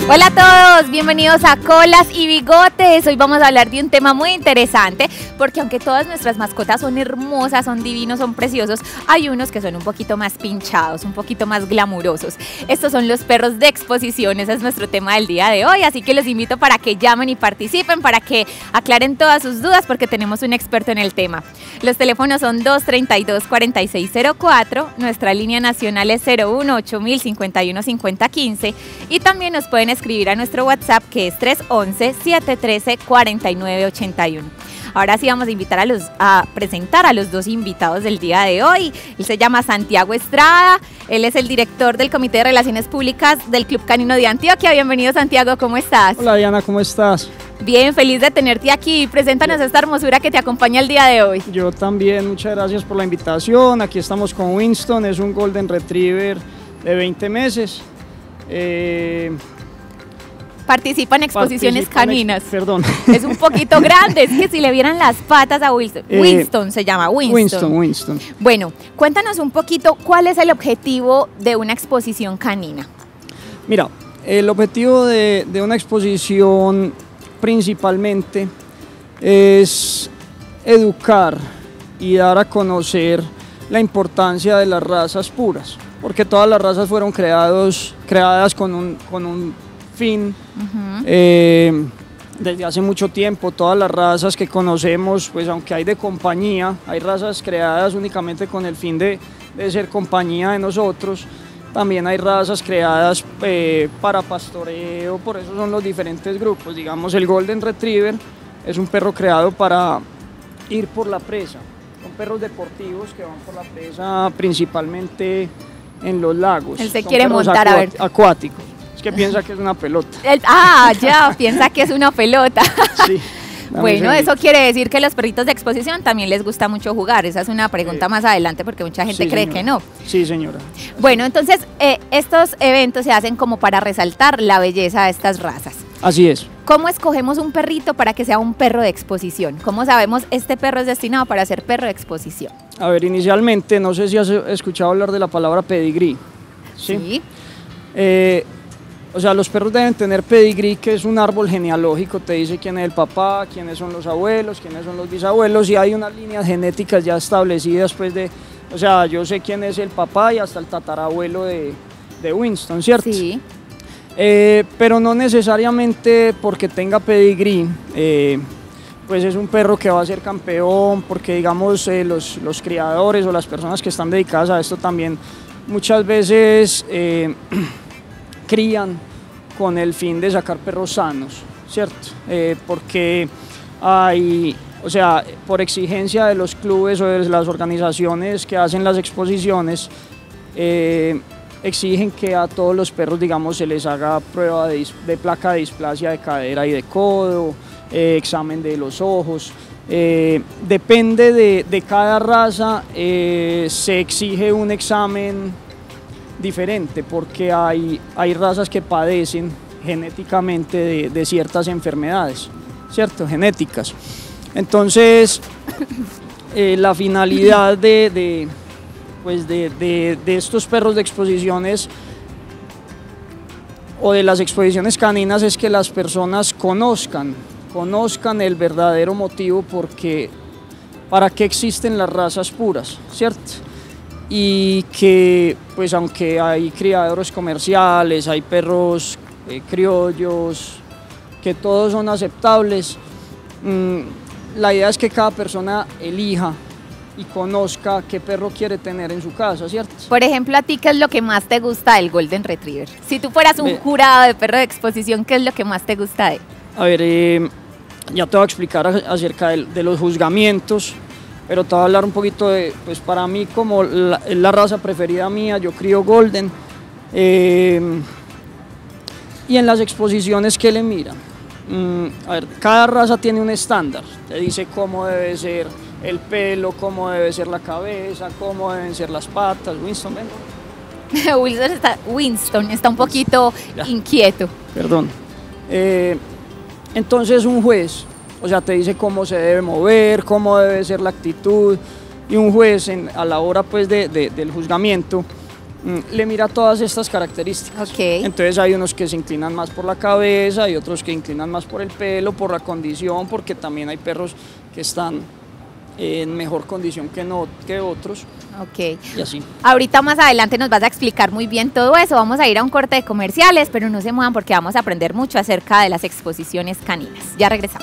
Hola a todos, bienvenidos a Colas y Bigotes. Hoy vamos a hablar de un tema muy interesante porque aunque todas nuestras mascotas son hermosas, son divinos, son preciosos, hay unos que son un poquito más pinchados, un poquito más glamurosos. Estos son los perros de exposición, ese es nuestro tema del día de hoy, así que los invito para que llamen y participen, para que aclaren todas sus dudas porque tenemos un experto en el tema. Los teléfonos son 232-4604, nuestra línea nacional es 018-051-5015 y también nos pueden escribir a nuestro WhatsApp que es 311-713-4981. Ahora sí vamos a invitar a presentar a los dos invitados del día de hoy. Él se llama Santiago Estrada, él es el director del Comité de Relaciones Públicas del Club Canino de Antioquia. Bienvenido, Santiago, ¿cómo estás? Hola Diana, ¿cómo estás? Bien, feliz de tenerte aquí. Preséntanos esta hermosura que te acompaña el día de hoy. Yo también, muchas gracias por la invitación. Aquí estamos con Winston, es un Golden Retriever de 20 meses. Participa en exposiciones caninas. Perdón. Es un poquito grande, es que si le vieran las patas a Winston. Winston se llama, Winston. Bueno, cuéntanos un poquito cuál es el objetivo de una exposición canina. Mira, el objetivo de una exposición principalmente es educar y dar a conocer la importancia de las razas puras, porque todas las razas fueron creadas con un fin. Desde hace mucho tiempo. Todas las razas que conocemos, pues aunque hay de compañía, hay razas creadas únicamente con el fin de ser compañía de nosotros. También hay razas creadas para pastoreo, por eso son los diferentes grupos. Digamos, el Golden Retriever es un perro creado para ir por la presa. Son perros deportivos que van por la presa principalmente en los lagos. Él se quiere montar, a ver. Acuáticos. Es que piensa que es una pelota. Piensa que es una pelota. Sí. Bueno, eso quiere decir que los perritos de exposición también les gusta mucho jugar. Esa es una pregunta más adelante porque mucha gente cree que no. Sí, señora. Bueno, entonces estos eventos se hacen como para resaltar la belleza de estas razas. Así es. ¿Cómo escogemos un perrito para que sea un perro de exposición? ¿Cómo sabemos este perro es destinado para ser perro de exposición? A ver, inicialmente, no sé si has escuchado hablar de la palabra pedigrí. Sí. O sea, los perros deben tener pedigrí, que es un árbol genealógico, te dice quién es el papá, quiénes son los abuelos, quiénes son los bisabuelos, y hay unas líneas genéticas ya establecidas, pues o sea, yo sé quién es el papá y hasta el tatarabuelo de Winston, ¿cierto? Sí. Pero no necesariamente porque tenga pedigrí, pues es un perro que va a ser campeón, porque digamos los criadores o las personas que están dedicadas a esto también muchas veces crían con el fin de sacar perros sanos, ¿cierto? Porque hay, o sea, por exigencia de los clubes o de las organizaciones que hacen las exposiciones, exigen que a todos los perros, digamos, se les haga prueba de placa de displasia de cadera y de codo, examen de los ojos. Depende de cada raza, se exige un examen diferente, porque hay razas que padecen genéticamente de ciertas enfermedades, ¿cierto? Genéticas. Entonces, la finalidad de estos perros de exposiciones o de las exposiciones caninas es que las personas conozcan el verdadero motivo para qué existen las razas puras, ¿cierto? Y que, pues aunque hay criaderos comerciales, hay perros criollos, que todos son aceptables, la idea es que cada persona elija y conozca qué perro quiere tener en su casa, ¿cierto? Por ejemplo, a ti, ¿qué es lo que más te gusta del Golden Retriever? Si tú fueras un jurado de perro de exposición, ¿qué es lo que más te gusta de él? A ver, ya te voy a explicar acerca de los juzgamientos, pero te voy a hablar un poquito pues para mí como la raza preferida mía, yo crío Golden, y en las exposiciones que le miran. A ver, cada raza tiene un estándar, te dice cómo debe ser el pelo, cómo debe ser la cabeza, cómo deben ser las patas. Winston, ven. Winston está un poquito inquieto. Perdón. Entonces un juez, o sea, te dice cómo se debe mover, cómo debe ser la actitud, y un juez a la hora pues del juzgamiento le mira todas estas características. Ok. Entonces hay unos que se inclinan más por la cabeza, hay otros que inclinan más por el pelo, por la condición, porque también hay perros que están en mejor condición que otros. Ok. Y así. Ahorita más adelante nos vas a explicar muy bien todo eso. Vamos a ir a un corte de comerciales, pero no se muevan porque vamos a aprender mucho acerca de las exposiciones caninas. Ya regresamos.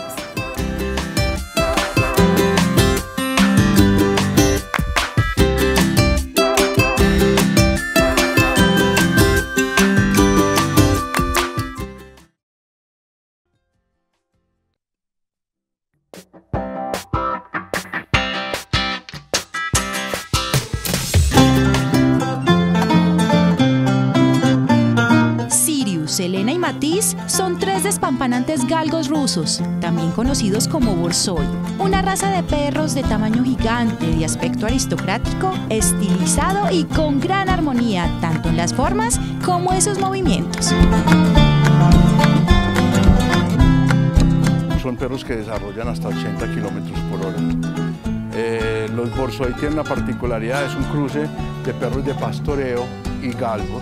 Sirius, Selena y Matiz son 3 despampanantes galgos rusos, también conocidos como borzoi, una raza de perros de tamaño gigante, de aspecto aristocrático, estilizado y con gran armonía, tanto en las formas como en sus movimientos. Son perros que desarrollan hasta 80 kilómetros por hora. Los borzoi tienen una particularidad, es un cruce de perros de pastoreo y galgos.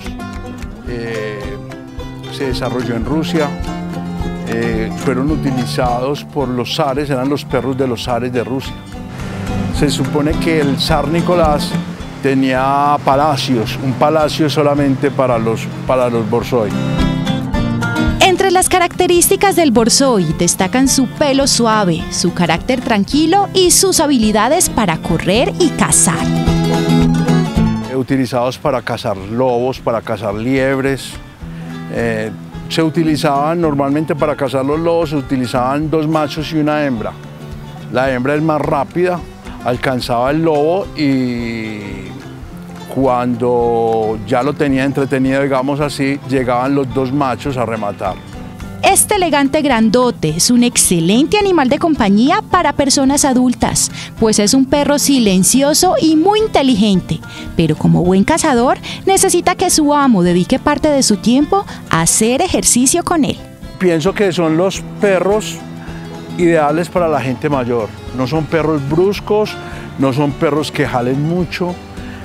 Se desarrolló en Rusia, fueron utilizados por los zares, eran los perros de los zares de Rusia. Se supone que el zar Nicolás tenía palacios, un palacio solamente para los borzoi. Entre las características del borzoi destacan su pelo suave, su carácter tranquilo y sus habilidades para correr y cazar. Utilizados para cazar lobos, para cazar liebres. Se utilizaban normalmente para cazar los lobos, se utilizaban 2 machos y una hembra. La hembra es más rápida, alcanzaba el lobo y cuando ya lo tenía entretenido, digamos así, llegaban los 2 machos a rematar. Este elegante grandote es un excelente animal de compañía para personas adultas, pues es un perro silencioso y muy inteligente, pero como buen cazador necesita que su amo dedique parte de su tiempo a hacer ejercicio con él. Pienso que son los perros ideales para la gente mayor. No son perros bruscos, no son perros que jalen mucho,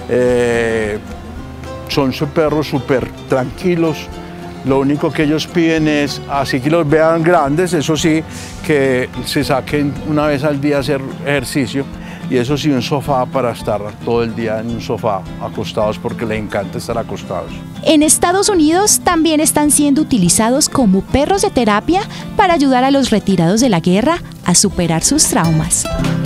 son perros súper tranquilos. Lo único que ellos piden es, así que los vean grandes, eso sí, que se saquen una vez al día a hacer ejercicio. Y eso sí, un sofá para estar todo el día en un sofá acostados porque les encanta estar acostados. En Estados Unidos también están siendo utilizados como perros de terapia para ayudar a los retirados de la guerra a superar sus traumas.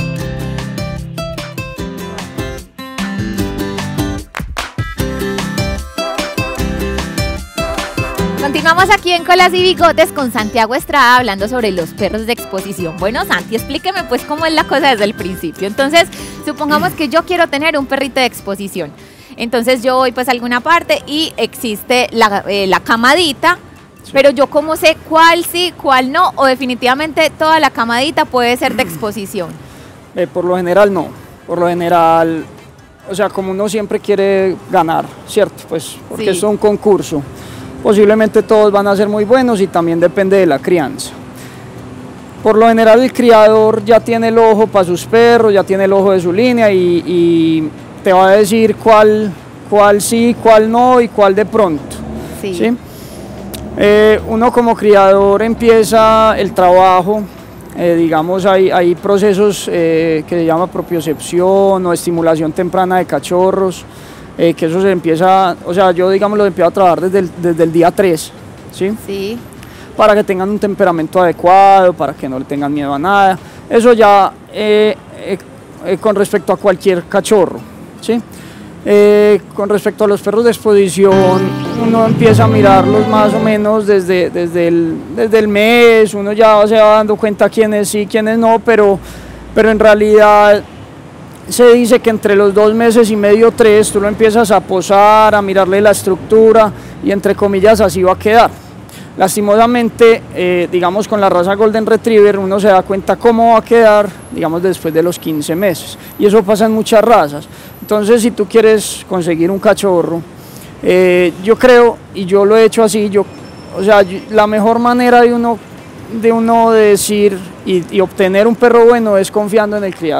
Continuamos aquí en Colas y Bigotes con Santiago Estrada hablando sobre los perros de exposición. Bueno, Santi, explíqueme pues cómo es la cosa desde el principio. Entonces, supongamos que yo quiero tener un perrito de exposición. Entonces yo voy pues a alguna parte y existe la camadita, sí. Pero yo cómo sé cuál sí, cuál no, o definitivamente toda la camadita puede ser de exposición. Por lo general no, por lo general, o sea, como uno siempre quiere ganar, ¿cierto? Pues porque sí. Es un concurso. Posiblemente todos van a ser muy buenos y también depende de la crianza. Por lo general el criador ya tiene el ojo para sus perros, ya tiene el ojo de su línea y te va a decir cuál sí, cuál no y cuál de pronto. Sí. ¿Sí? Uno como criador empieza el trabajo, digamos hay procesos que se llama propiocepción o estimulación temprana de cachorros. Que eso se empieza, o sea, yo digamos lo empiezo a trabajar desde el día 3, ¿sí? Sí. Para que tengan un temperamento adecuado, para que no le tengan miedo a nada. Eso ya con respecto a cualquier cachorro, ¿sí? Con respecto a los perros de exposición, uno empieza a mirarlos más o menos desde el mes, uno ya se va dando cuenta quiénes sí, quiénes no, pero en realidad se dice que entre los 2 meses y medio, 3, tú lo empiezas a posar, a mirarle la estructura y entre comillas así va a quedar. Lastimosamente, digamos con la raza Golden Retriever uno se da cuenta cómo va a quedar, digamos después de los 15 meses. Y eso pasa en muchas razas. Entonces si tú quieres conseguir un cachorro, yo creo, y yo lo he hecho así, o sea, la mejor manera de uno decir y obtener un perro bueno es confiando en el criador.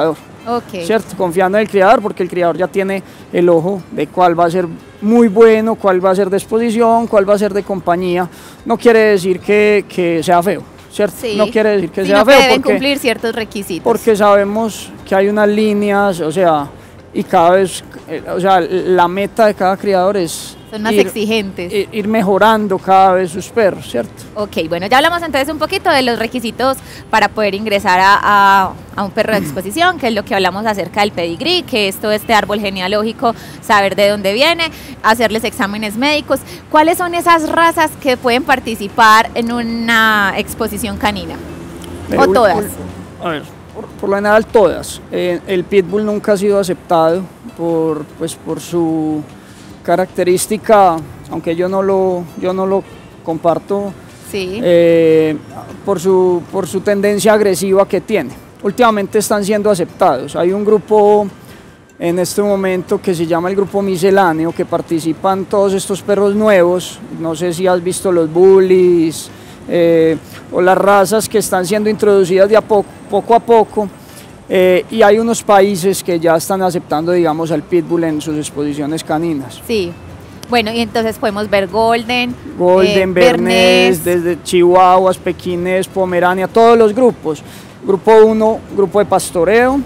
Ok. ¿cierto? Confiando en el criador, porque el criador ya tiene el ojo de cuál va a ser muy bueno, cuál va a ser de exposición, cuál va a ser de compañía. No quiere decir que sea feo, ¿cierto? Sí. No quiere decir que Sino sea que feo, deben cumplir ciertos requisitos. porque sabemos que hay unas líneas, o sea, y cada vez, o sea, la meta de cada criador es Son más exigentes. ir mejorando cada vez sus perros, ¿cierto? Ok, bueno, ya hablamos entonces un poquito de los requisitos para poder ingresar a un perro de exposición, que es lo que hablamos acerca del pedigrí, que es todo este árbol genealógico, saber de dónde viene, hacerles exámenes médicos. ¿Cuáles son esas razas que pueden participar en una exposición canina? ¿O todas? A ver, por lo general todas. El pitbull nunca ha sido aceptado por su característica, aunque yo no lo comparto, Sí. por su tendencia agresiva que tiene. Últimamente están siendo aceptados. Hay un grupo en este momento que se llama el grupo misceláneo, que participan todos estos perros nuevos. No sé si has visto los bullies o las razas que están siendo introducidas de poco a poco. Y hay unos países que ya están aceptando, digamos, al pitbull en sus exposiciones caninas. Sí. Bueno, y entonces podemos ver Golden, Bernés, desde Chihuahuas, Pequinés, Pomerania, todos los grupos. Grupo 1, grupo de pastoreo.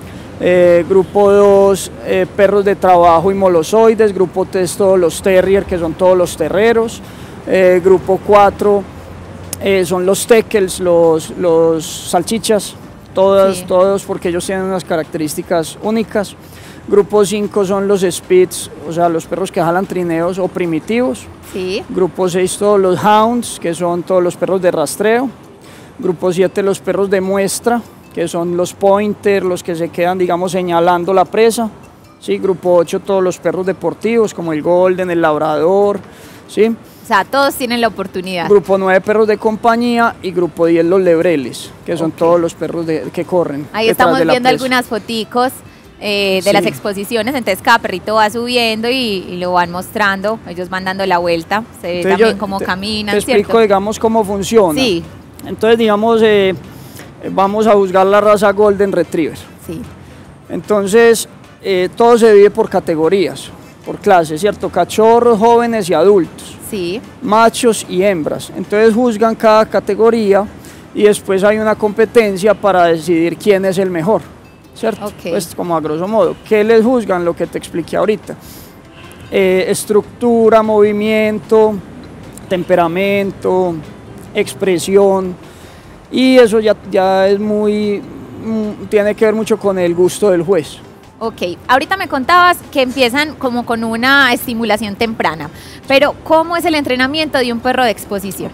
Grupo 2, perros de trabajo y molosoides. Grupo 3, todos los terrier, que son todos los terreros. Grupo 4 son los teckels, los salchichas. Todos porque ellos tienen unas características únicas. Grupo 5 son los spits, o sea, los perros que jalan trineos o primitivos. Sí. Grupo 6 todos los hounds, que son todos los perros de rastreo. Grupo 7 los perros de muestra, que son los pointer, los que se quedan, digamos, señalando la presa. ¿Sí? Grupo 8 todos los perros deportivos, como el golden, el labrador. ¿Sí? O sea, todos tienen la oportunidad. Grupo 9 perros de compañía y grupo 10 los lebreles, que son todos los perros que corren. Ahí estamos viendo algunas foticos de las exposiciones, entonces cada perrito va subiendo y lo van mostrando, ellos van dando la vuelta, se ve Entonces también cómo caminan, te explico, ¿cierto? digamos, cómo funciona. Sí. Entonces, digamos, vamos a juzgar la raza Golden Retriever. Sí. Entonces, todo se divide por categorías, por clases, ¿cierto? Cachorros, jóvenes y adultos. Sí. Machos y hembras. Entonces juzgan cada categoría y después hay una competencia para decidir quién es el mejor, ¿cierto? Ok. Pues como a grosso modo. ¿Qué les juzgan? Lo que te expliqué ahorita. Estructura, movimiento, temperamento, expresión, y eso ya es tiene que ver mucho con el gusto del juez. Ok, ahorita me contabas que empiezan como con una estimulación temprana, pero ¿cómo es el entrenamiento de un perro de exposición?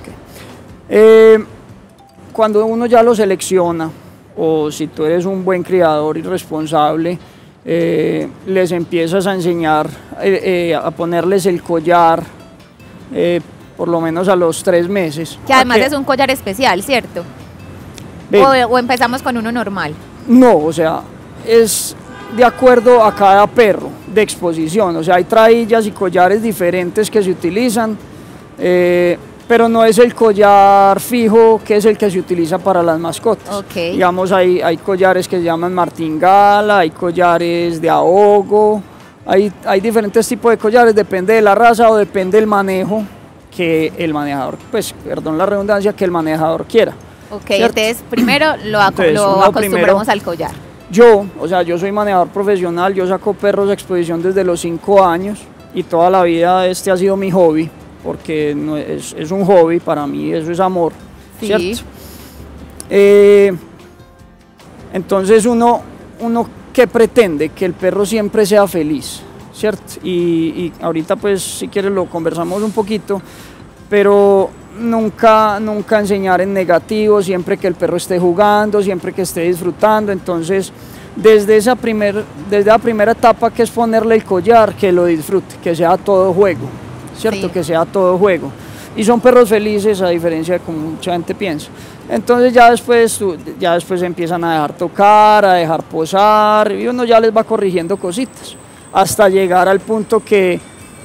Cuando uno ya lo selecciona, o si tú eres un buen criador y responsable, les empiezas a enseñar a ponerles el collar, por lo menos a los 3 meses. Que además es un collar especial, ¿cierto? O empezamos con uno normal. No, o sea, es de acuerdo a cada perro de exposición, o sea, hay traillas y collares diferentes que se utilizan, pero no es el collar fijo que es el que se utiliza para las mascotas. Okay. Digamos, hay collares que se llaman martingala, hay collares de ahogo, hay diferentes tipos de collares, depende de la raza o depende del manejo que el manejador, pues, perdón la redundancia, que el manejador quiera. Ok, ¿cierto? entonces primero lo acostumbramos al collar. Yo soy manejador profesional, yo saco perros de exposición desde los 5 años y toda la vida este ha sido mi hobby, porque no es un hobby, para mí eso es amor, Sí. ¿cierto? Entonces uno ¿qué pretende? Que el perro siempre sea feliz, ¿cierto? Y ahorita pues si quieres lo conversamos un poquito, pero nunca enseñar en negativo, siempre que el perro esté jugando, siempre que esté disfrutando. Entonces desde la primera etapa, que es ponerle el collar, que lo disfrute, que sea todo juego, ¿cierto? Sí. Que sea todo juego. Y son perros felices, a diferencia de como mucha gente piensa. Entonces ya después empiezan a dejar tocar, a dejar posar, y uno ya les va corrigiendo cositas, hasta llegar al punto que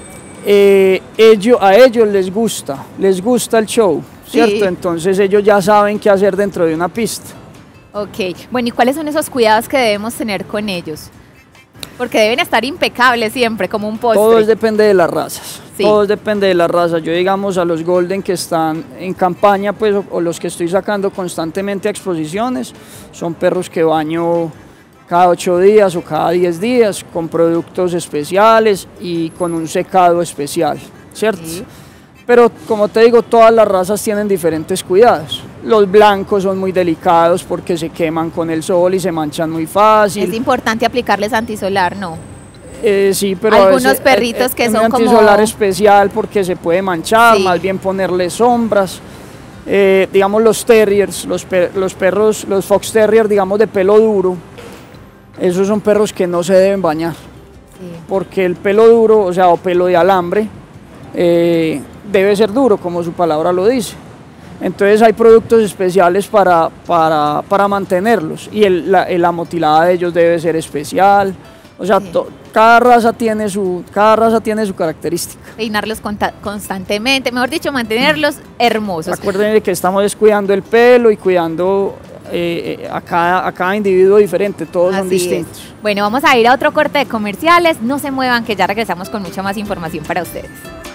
a ellos les gusta el show, ¿cierto? Sí. Entonces ellos ya saben qué hacer dentro de una pista. Ok, bueno, ¿y cuáles son esos cuidados que debemos tener con ellos? Porque deben estar impecables siempre, como un postre. Todo depende de las razas. Sí. Todo depende de las razas. Yo, digamos, a los Golden que están en campaña, pues, o los que estoy sacando constantemente a exposiciones, son perros que baño cada 8 días o cada 10 días, con productos especiales y con un secado especial, ¿cierto? Sí. Pero como te digo, todas las razas tienen diferentes cuidados. Los blancos son muy delicados porque se queman con el sol y se manchan muy fácil. Es importante aplicarles antisolar, ¿no? Sí, pero Algunos a veces, perritos que un son como... antisolar especial porque se puede manchar, Sí. más bien ponerle sombras. Digamos los terriers, los perros, los fox terrier, digamos de pelo duro, esos son perros que no se deben bañar. Sí. Porque el pelo duro, o sea, o pelo de alambre, debe ser duro, como su palabra lo dice. Entonces hay productos especiales para mantenerlos y la motilada de ellos debe ser especial. O sea, Sí. cada raza tiene su característica. Peinarlos constantemente, mejor dicho, mantenerlos hermosos. Acuérdense que estamos descuidando el pelo y cuidando a cada individuo diferente, todos son Así es. distintos. Bueno, vamos a ir a otro corte de comerciales. No se muevan, que ya regresamos con mucha más información para ustedes.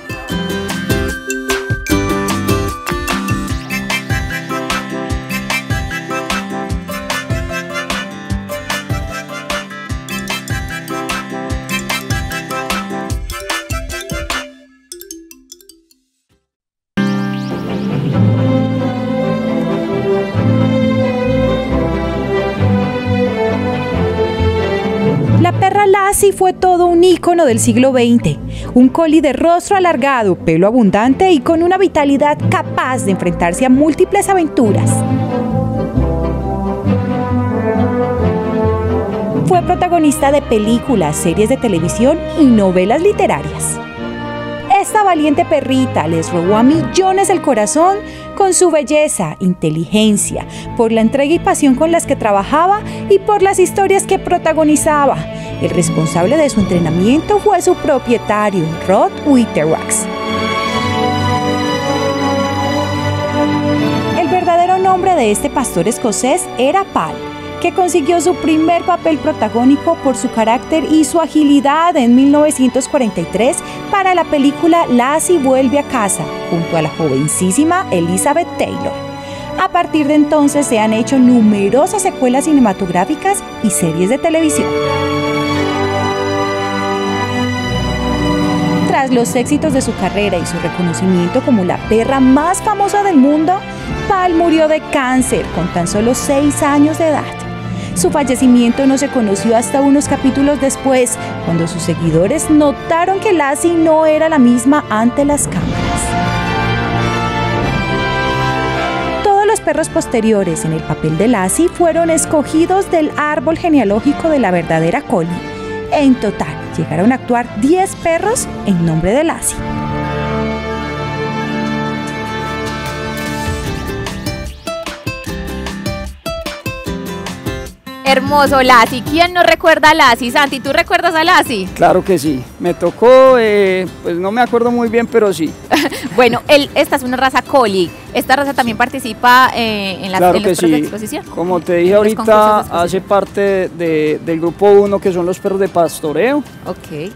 La perra Lassie fue todo un ícono del siglo XX, un collie de rostro alargado, pelo abundante y con una vitalidad capaz de enfrentarse a múltiples aventuras. Fue protagonista de películas, series de televisión y novelas literarias. Esta valiente perrita les robó a millones el corazón con su belleza, inteligencia, por la entrega y pasión con las que trabajaba y por las historias que protagonizaba. El responsable de su entrenamiento fue su propietario, Rod Witterwax. El verdadero nombre de este pastor escocés era Pal, que consiguió su primer papel protagónico por su carácter y su agilidad en 1943 para la película Lassie vuelve a casa, junto a la jovencísima Elizabeth Taylor. A partir de entonces se han hecho numerosas secuelas cinematográficas y series de televisión. Tras los éxitos de su carrera y su reconocimiento como la perra más famosa del mundo, Pal murió de cáncer con tan solo 6 años de edad. Su fallecimiento no se conoció hasta unos capítulos después, cuando sus seguidores notaron que Lassie no era la misma ante las cámaras. Todos los perros posteriores en el papel de Lassie fueron escogidos del árbol genealógico de la verdadera collie. En total, llegaron a actuar 10 perros en nombre de Lassie. Hermoso Lassie. ¿Quién no recuerda a Lassie? Santi, ¿tú recuerdas a Lassie? Claro que sí, me tocó, pues no me acuerdo muy bien, pero sí. Bueno, esta es una raza collie. Esta raza también participa en los Claro que perros de sí. exposición. Como te dije Los concursos de ahorita, exposición. hace parte del grupo 1, que son los perros de pastoreo. Ok.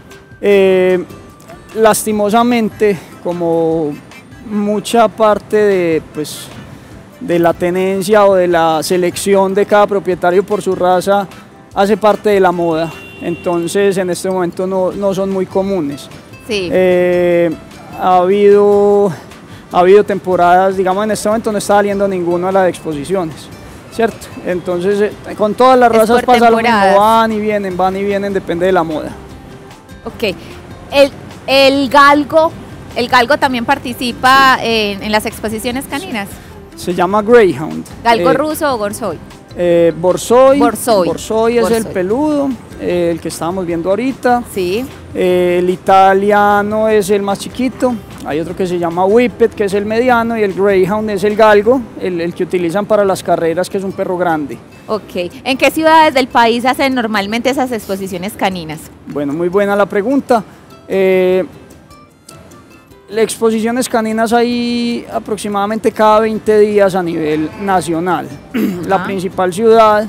Lastimosamente, como mucha parte de la tenencia o de la selección de cada propietario por su raza hace parte de la moda, entonces en este momento no son muy comunes. Sí. Ha habido temporadas, digamos, en este momento no está saliendo ninguno a las exposiciones, ¿cierto? Entonces con todas las Es razas por pasa lo mismo, temporadas. van y vienen, depende de la moda. Ok. El galgo también participa en las exposiciones caninas. Se llama Greyhound. ¿Galgo ruso o Borzoi? Borzoi. Borzoi. Borzoi es el Borzoi. peludo, el que estábamos viendo ahorita. Sí. El italiano es el más chiquito. Hay otro que se llama Whippet, que es el mediano, y el Greyhound es el galgo, el que utilizan para las carreras, que es un perro grande. Ok. ¿En qué ciudades del país hacen normalmente esas exposiciones caninas? Bueno, muy buena la pregunta. Exposiciones caninas hay aproximadamente cada 20 días a nivel nacional. La principal ciudad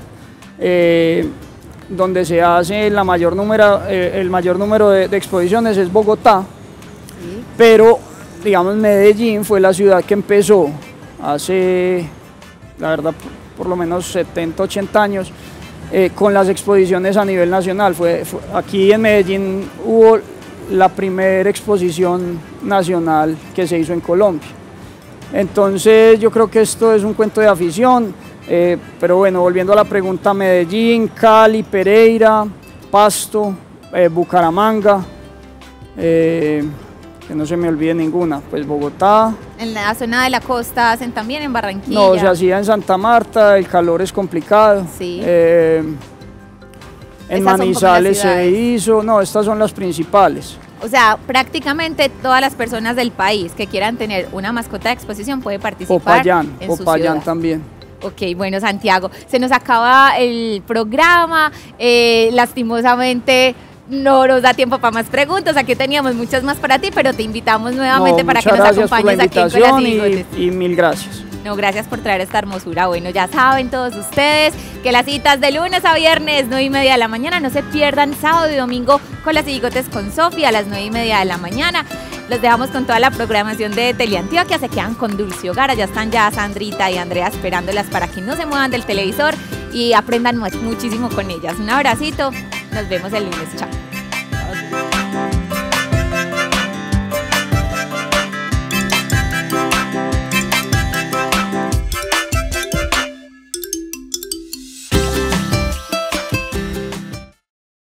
donde se hace el mayor número de exposiciones es Bogotá, pero digamos Medellín fue la ciudad que empezó hace, la verdad, por lo menos 70, 80 años con las exposiciones a nivel nacional. Aquí en Medellín hubo la primera exposición nacional que se hizo en Colombia. Entonces yo creo que esto es un cuento de afición, pero bueno, volviendo a la pregunta, Medellín, Cali, Pereira, Pasto, Bucaramanga, que no se me olvide ninguna, pues Bogotá. En la zona de la costa hacen también, en Barranquilla. No, se hacía en Santa Marta, el calor es complicado. Sí. En Manizales se hizo, no, estas son las principales. O sea, prácticamente todas las personas del país que quieran tener una mascota de exposición pueden participar en su ciudad. También. Ok, bueno, Santiago, se nos acaba el programa, lastimosamente no nos da tiempo para más preguntas, aquí teníamos muchas más para ti, pero te invitamos nuevamente para que nos acompañes aquí en Colas y Bigotes. Y mil gracias. No, gracias por traer esta hermosura. Bueno, ya saben todos ustedes que las citas de lunes a viernes, 9:30 de la mañana, no se pierdan sábado y domingo Colas y Bigotes con Sofía a las 9:30 de la mañana. Los dejamos con toda la programación de Teleantioquia, se quedan con Dulce Hogar, allá están ya Sandrita y Andrea esperándolas para que no se muevan del televisor y aprendan muchísimo con ellas. Un abracito, nos vemos el lunes, chao.